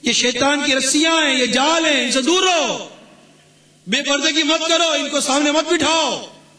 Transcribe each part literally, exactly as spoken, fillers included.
یہ شیطان کی رسیاں ہیں، یہ جال ہیں، ان سے دور رہو، بے پردے کی مت کرو، ان کو سامنے مت بٹھاؤ،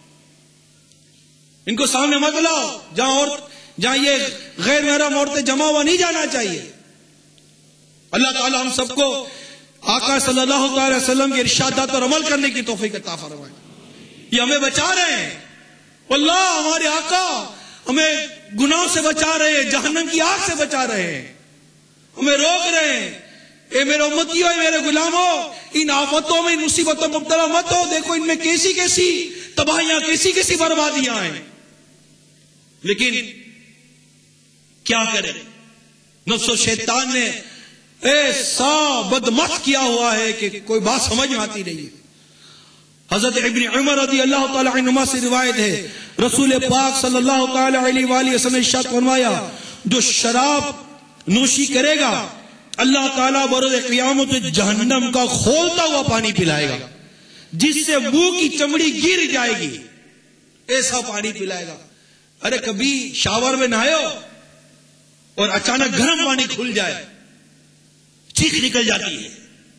ان کو سامنے مت لاؤ، جہاں اور جہاں یہ غیر محرم عورتیں جمع ہوا نہیں جانا چاہیے۔ اللہ تعالی ہم سب کو آقا صلی اللہ تعالی وسلم کے ارشادات پر عمل کرنے کی توفیق عطا فرمائے۔ یہ ہمیں بچا رہے ہیں، واللہ ہمارے آقا ہمیں گناہوں سے بچا رہے ہیں، جہنم کی آگ سے بچا رہے ہیں، ہمیں روک رہے ہیں۔ اے میرے امتیوں، اے میرے غلاموں، ان آفتوں میں، ان مصیبتوں میں مبتلا مت ہو۔ دیکھو ان میں کیسی کیسی تباہیاں، کیسی کیسی بربادیاں ہیں، لیکن کیا کریں، نفس و شیطان نے ایسا بدمخ کیا ہوا ہے کہ کوئی بات سمجھ میں آتی نہیں ہے۔ حضرت ابن عمر رضی اللہ تعالی عنہما سے روایت ہے، رسول پاک صلی اللہ تعالی علیہ وآلہ وسلم نے ارشاد فرمایا، جو شراب نوشی کرے گا اللہ تعالیٰ بروز قیامت جہنم کا کھولتا ہوا پانی پلائے گا، جس سے منہ کی چمڑی گر جائے گی، ایسا پانی پلائے گا۔ ارے کبھی شاور میں نہائے ہو اور اچانک گرم پانی کھل جائے، چیخ نکل جاتی ہے،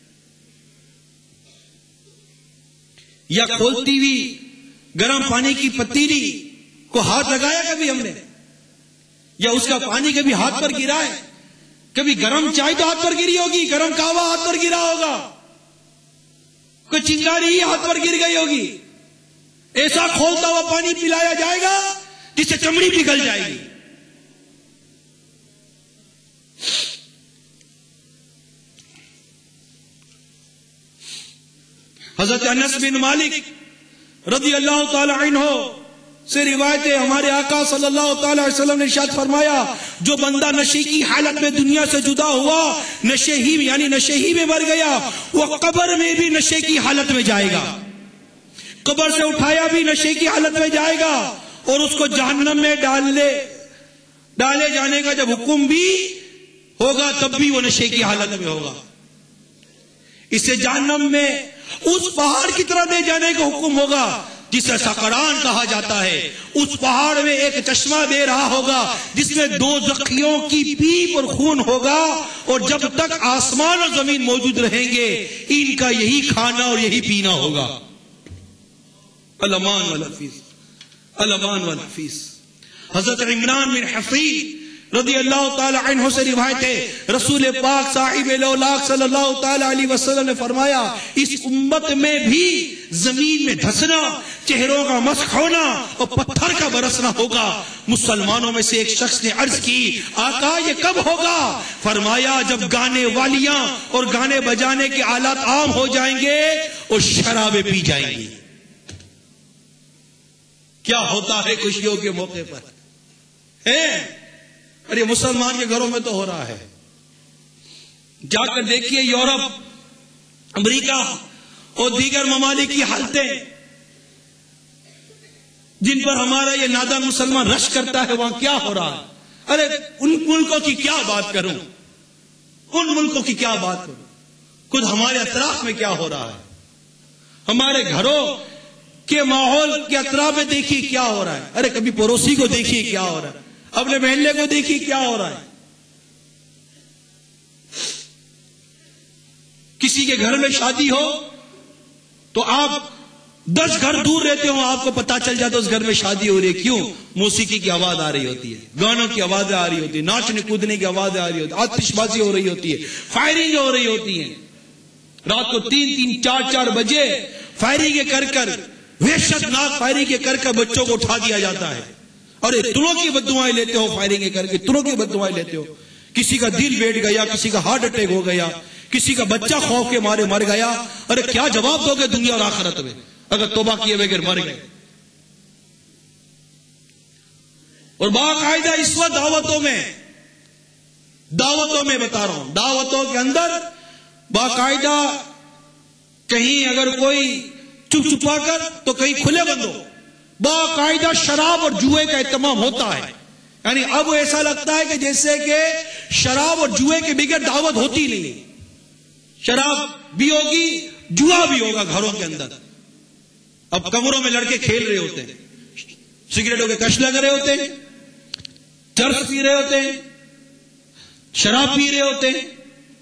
یا کھولتی ہوئی گرم پانی کی پتیلی کو ہاتھ لگایا کبھی ہم نے، یا اس کا پانی کبھی ہاتھ پر گرا ہے؟ کبھی گرم چائے تو ہاتھ پر گری ہوگی، گرم کہوا ہاتھ پر گرا ہوگا، کوئی چنگاری ہی ہاتھ پر گر گئی ہوگی، ایسا کھولتا ہوا پانی پلایا جائے گا جس سے چمڑی پگھل جائے گی۔ حضرت انس بن مالک رضی اللہ تعالی عنہ سے روایت ہے، ہمارے آقا صلی اللہ تعالی علیہ وسلم نے ارشاد فرمایا، جو بندہ نشے کی حالت میں دنیا سے جدا ہوا، نشے ہی یعنی نشے ہی میں مر گیا، وہ قبر میں بھی نشے کی حالت میں جائے گا، قبر سے اٹھایا بھی نشے کی حالت میں جائے گا، اور اس کو جہنم میں ڈالے ڈالے جانے کا جب حکم بھی ہوگا تب بھی وہ نشے کی حالت میں ہوگا۔ اسے جہنم میں اس پہاڑ کی طرح دے جانے کا حکم ہوگا جسے سقران کہا جاتا ہے۔ اس پہاڑ میں ایک چشمہ دے رہا ہوگا جس میں دو زخیوں کی پیپ اور خون ہوگا، اور جب تک آسمان اور زمین موجود رہیں گے ان کا یہی کھانا اور یہی پینا ہوگا۔ الامان والحفیظ، الامان والحفیظ۔ حضرت عمران بن حفیظ رضی اللہ تعالی عنہ سے روایت ہے، رسول پاک صاحب الاولاق صلی اللہ تعالی علیہ وسلم نے فرمایا، اس امت میں بھی زمین میں دھسنا، چہروں کا مسخ ہونا اور پتھر کا برسنا ہوگا۔ مسلمانوں میں سے ایک شخص نے عرض کی، آقا یہ کب ہوگا؟ فرمایا جب گانے والیاں اور گانے بجانے کے آلات عام ہو جائیں گے اور شرابیں پی جائیں گی۔ کیا ہوتا ہے خوشیوں کے موقع پر ہے؟ ارے مسلمان کے گھروں میں تو ہو رہا ہے، جا کر دیکھیے یورپ، امریکہ اور دیگر ممالک کی حالتیں جن پر ہمارا یہ نادان مسلمان رش کرتا ہے، وہاں کیا ہو رہا ہے۔ ارے ان ملکوں کی کیا بات کروں، ان ملکوں کی کیا بات کروں، خود ہمارے اطراف میں کیا ہو رہا ہے، ہمارے گھروں کے ماحول کے اطراف میں دیکھیے کیا ہو رہا ہے۔ ارے کبھی پڑوسی کو دیکھیے کیا ہو رہا ہے، اپنے محلے کو دیکھیے کیا ہو رہا ہے۔ کسی کے گھر میں شادی ہو تو آپ دس گھر دور رہتے ہو، آپ کو پتا چل جاتا اس گھر میں شادی ہو رہی ہے۔ کیوں؟ موسیقی کی آواز آ رہی ہوتی ہے، گانوں کی آوازیں آ رہی ہوتی ہے، ناچنے کودنے کی آوازیں آ رہی ہوتی ہے، آتش بازی ہو رہی ہوتی ہے، فائرنگ ہو رہی ہوتی ہے۔ رات کو تین تین چار چار بجے فائرنگ کر کر وحشت ناک فائرنگ کر کر بچوں کو اٹھا دیا جاتا ہے۔ اور تنوں کی بددعائیں لیتے ہو، فائرنگ کر کے تنوں کی بددعائیں لیتے ہو۔ کسی کا دل بیٹھ گیا، کسی کا ہارٹ اٹیک ہو گیا، کسی کا بچہ خوف کے مارے مر گیا۔ ارے کیا جواب دو گے دنیا اور آخرت میں اگر توبہ کیے بغیر مر گئے؟ اور باقاعدہ اس وقت دعوتوں میں دعوتوں میں بتا رہا ہوں، دعوتوں کے اندر باقاعدہ کہیں اگر کوئی چپ چھپا کر تو کہیں کھلے بند ہو، باقاعدہ شراب اور جوئے کا اہتمام ہوتا ہے۔ یعنی اب ایسا لگتا ہے کہ جیسے کہ شراب اور جوئے کے بغیر دعوت ہوتی نہیں، شراب بھی ہوگی، جوا بھی ہوگا گھروں کے اندر۔ اب کمروں میں لڑکے کھیل رہے ہوتے ہیں، سگریٹوں کے کش لگ رہے ہوتے ہیں، چرس پی رہے ہوتے ہیں، شراب پی رہے ہوتے ہیں،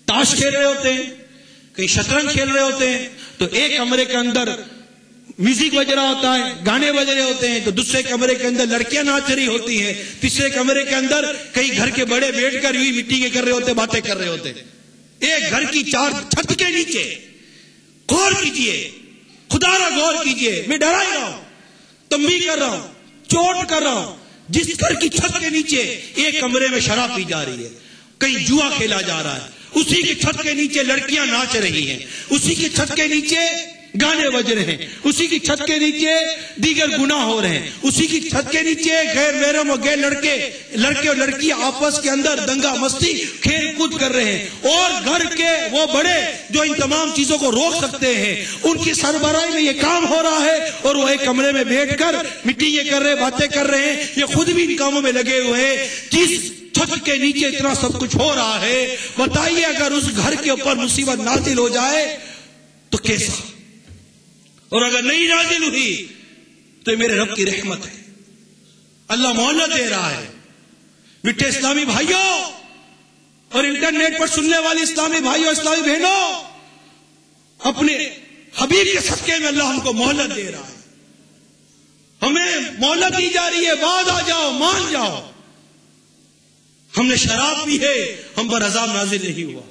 تاش کھیل رہے ہوتے ہیں، کہیں شطرنج کھیل رہے ہوتے ہیں، تو ایک کمرے کے اندر میوزک بج رہا ہوتا ہے، گانے بج رہے ہوتے ہیں، تو دوسرے کمرے کے اندر لڑکیاں ناچ رہی ہوتی ہیں، تیسرے کمرے کے اندر کئی گھر کے بڑے بیٹھ کر یوں مٹی کے کر رہے ہوتے، باتیں کر رہے ہوتے. ایک گھر کی چار چھت کے نیچے غور کیجئے، خدا را غور کیجئے. میں ڈرا ہی رہا ہوں، تنبیہ کر رہا ہوں، چوٹ کر رہا ہوں. جس گھر کی چھت کے نیچے ایک کمرے میں شراب پی جا رہی ہے، کہیں جوا کھیلا جا رہا ہے، اسی کی چھت کے نیچے لڑکیاں ناچ رہی ہیں، اسی کی چھت کے نیچے گانے بج رہے ہیں، اسی کی چھت کے نیچے دیگر گناہ ہو رہے ہیں، اسی کی چھت کے نیچے غیر محرم اور غیر لڑکے لڑکے اور لڑکی آپس کے اندر دنگا مستی کھیل کود کر رہے ہیں. اور گھر کے وہ بڑے جو ان تمام چیزوں کو روک سکتے ہیں، ان کی سربراہی میں یہ کام ہو رہا ہے، اور وہ ایک کمرے میں بیٹھ کر مٹی یہ کر رہے، باتیں کر رہے ہیں. یہ خود بھی ان کاموں میں لگے ہوئے ہیں. جس چھت کے نیچے اتنا سب کچھ ہو رہا ہے، بتائیے اگر اس گھر کے اوپر مصیبت نازل ہو جائے تو کیسا؟ اور اگر نہیں نازل ہوئی تو یہ میرے رب کی رحمت ہے، اللہ مہلت دے رہا ہے. میٹھے اسلامی بھائیوں اور انٹرنیٹ پر سننے والے اسلامی بھائیوں، اسلامی بہنوں، اپنے حبیب کے صدقے میں اللہ ہم کو مہلت دے رہا ہے. ہمیں مہلت دی جا رہی ہے، بعد آ جاؤ، مان جاؤ. ہم نے شراب پی ہے، ہم پر عذاب نازل نہیں ہوا.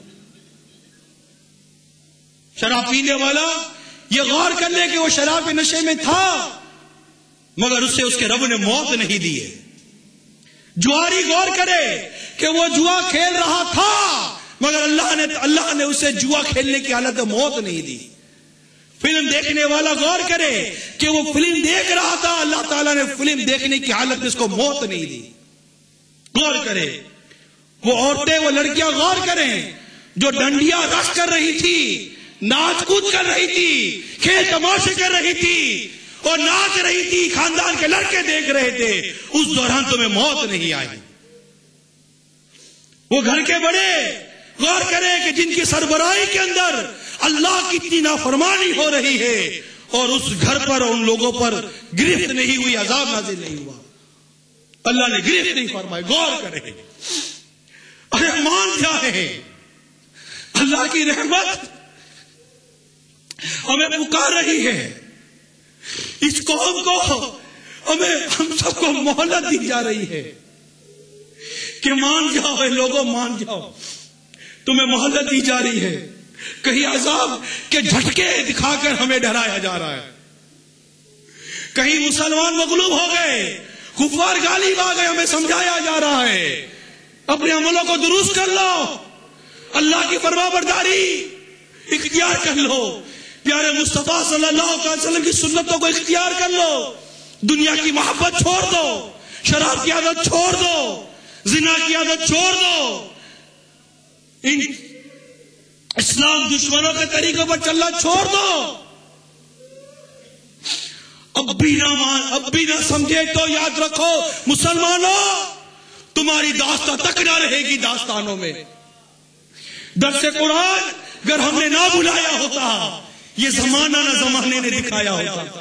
شراب پینے والا یہ غور کر لے کہ وہ شراب کے نشے میں تھا، مگر اس سے اس کے رب نے موت نہیں دی ہے. جواری غور کرے کہ وہ جوا کھیل رہا تھا، مگر اللہ نے اللہ نے اسے جوا کھیلنے کی حالت میں موت نہیں دی. فلم دیکھنے والا غور کرے کہ وہ فلم دیکھ رہا تھا، اللہ تعالیٰ نے فلم دیکھنے کی حالت میں اس کو موت نہیں دی. غور کرے وہ عورتیں، وہ لڑکیاں غور کریں جو ڈنڈیاں رقص کر رہی تھی، ناچ کود کر رہی تھی، کھیل تماشے کر رہی تھی اور ناچ رہی تھی، خاندان کے لڑکے دیکھ رہے تھے، اس دوران تمہیں موت نہیں آئی. وہ گھر کے بڑے غور کریں کہ جن کی سربراہی کے اندر اللہ کی اتنی نافرمانی ہو رہی ہے، اور اس گھر پر ان لوگوں پر گرفت نہیں ہوئی، عذاب نازل نہیں ہوا، اللہ نے گرفت نہیں فرمائی. غور کریں، ارے مان جائے، اللہ کی رحمت ہمیں پکار رہی ہے. اس قوم کو ہمیں ہم سب کو مہلت دی جا رہی ہے کہ مان جاؤ، اے لوگوں مان جاؤ، تمہیں مہلت دی جا رہی ہے. کہیں عذاب کے جھٹکے دکھا کر ہمیں ڈرایا جا رہا ہے، کہیں مسلمان مغلوب ہو گئے، کفار غالب آ گئے، ہمیں سمجھایا جا رہا ہے اپنے عملوں کو درست کر لو، اللہ کی فرما برداری اختیار کر لو، پیارے مصطفیٰ صلی اللہ علیہ وسلم کی سنتوں کو اختیار کر لو، دنیا کی محبت چھوڑ دو، شراب کی عادت چھوڑ دو، زنا کی عادت چھوڑ دو، ان اسلام دشمنوں کے طریقوں پر چلنا چھوڑ دو. اب بھی نہ مان، اب بھی نہ سمجھے تو یاد رکھو مسلمانوں، تمہاری داستان تک نہ رہے گی داستانوں میں. درس قرآن اگر ہم نے نہ بلایا ہوتا، یہ زمانہ نہ زمانے نے دکھایا ہوتا.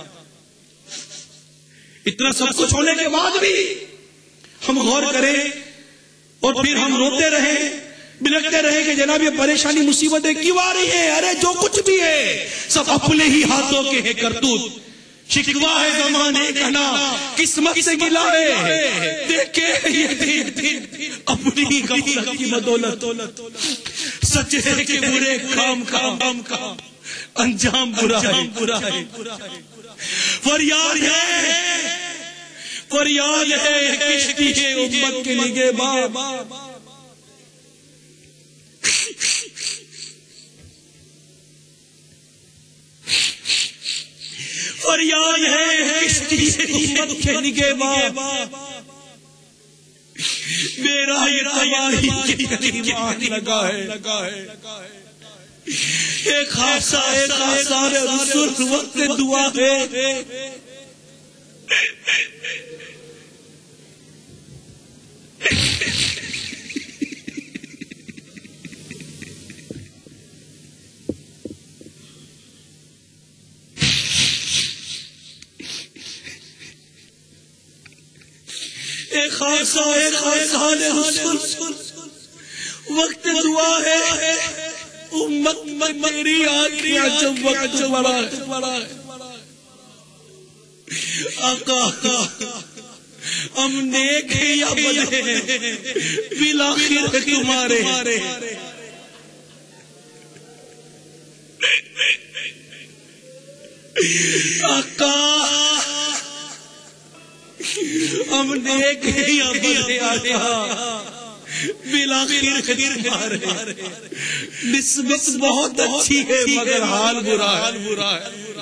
اتنا سب کچھ ہونے کے بعد بھی ہم غور کریں اور پھر ہم روتے رہیں، بلکتے رہیں کہ جناب یہ پریشانی مصیبتیں کیوں آ رہی ہیں؟ ارے جو کچھ بھی ہے سب اپنے ہی ہاتھوں کے ہے کرتوت. شکوا ہے زمانے کا نا، قسمت سے گلا ہے، دیکھے یہ دن دن اپنی ہی غفلت کی بدولت، سچ ہے کہ برے کام کام کا انجام برا ہے. فریاد ہے، فریاد ہے کشتی ہے امت کے نگہباں، فریاد ہے کشتی ہے امت کے نگہباں، میرا یہ تیاری کے قریب آنے لگا ہے. ایک خاصا ایک خاصا رسول وقت دعا ہے، ایک خاصا ایک خاصا رسول وقت دعا ہے. امت میری آنکھیں جب وقت بڑا ہے آقا ہم نیک ہیں یا بد ہیں بالآخر تمہارے آقا ہم نیک ہیں یا بد ہیں آقا بالآخر تمہارے نسبت بہت اچھی ہے مگر حال برا ہے